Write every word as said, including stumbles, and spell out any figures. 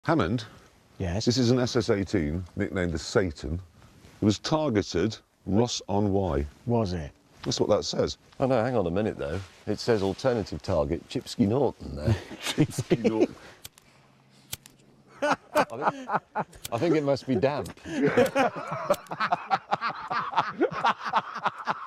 Hammond? Yes? This is an S S eighteen, nicknamed the Satan. It was targeted Ross-on-Wye. Was it? That's what that says. Oh, no, hang on a minute, though. It says alternative target, Chipsky Norton there. Chipsky Norton. I, think, I think it must be damp.